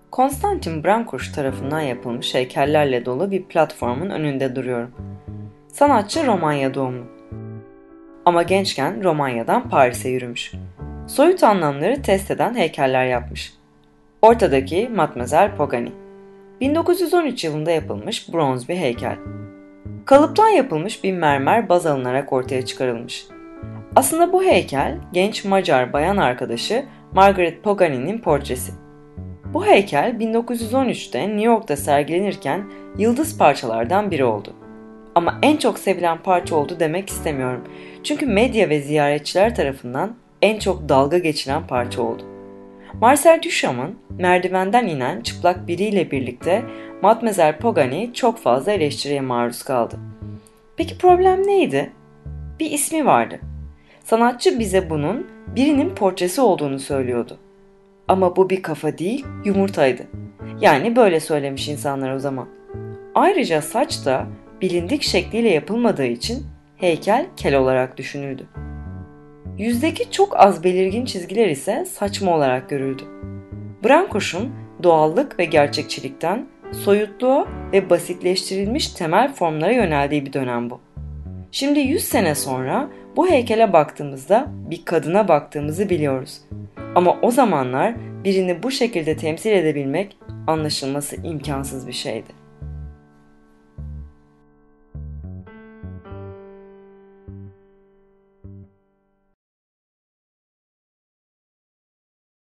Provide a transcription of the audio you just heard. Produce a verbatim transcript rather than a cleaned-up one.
Konstantin Brancusi tarafından yapılmış heykellerle dolu bir platformun önünde duruyorum. Sanatçı Romanya doğumlu. Ama gençken Romanya'dan Paris'e yürümüş. Soyut anlamları test eden heykeller yapmış. Ortadaki Mademoiselle Pogani. bin dokuz yüz on üç yılında yapılmış bronz bir heykel. Kalıptan yapılmış bir mermer baz alınarak ortaya çıkarılmış. Aslında bu heykel genç Macar bayan arkadaşı Margaret Pagani'nin portresi. Bu heykel bin dokuz yüz on üçte New York'ta sergilenirken yıldız parçalardan biri oldu. Ama en çok sevilen parça oldu demek istemiyorum. Çünkü medya ve ziyaretçiler tarafından en çok dalga geçilen parça oldu. Marcel Duchamp'ın merdivenden inen çıplak biriyle birlikte Mademoiselle Pogani çok fazla eleştiriye maruz kaldı. Peki problem neydi? Bir ismi vardı. Sanatçı bize bunun birinin portresi olduğunu söylüyordu. Ama bu bir kafa değil, yumurtaydı. Yani böyle söylemiş insanlar o zaman. Ayrıca saç da bilindik şekliyle yapılmadığı için heykel kel olarak düşünüldü. Yüzdeki çok az belirgin çizgiler ise saçma olarak görüldü. Brancusi'nin doğallık ve gerçekçilikten soyutluğa ve basitleştirilmiş temel formlara yöneldiği bir dönem bu. Şimdi yüz sene sonra bu heykele baktığımızda bir kadına baktığımızı biliyoruz. Ama o zamanlar birini bu şekilde temsil edebilmek anlaşılması imkansız bir şeydi.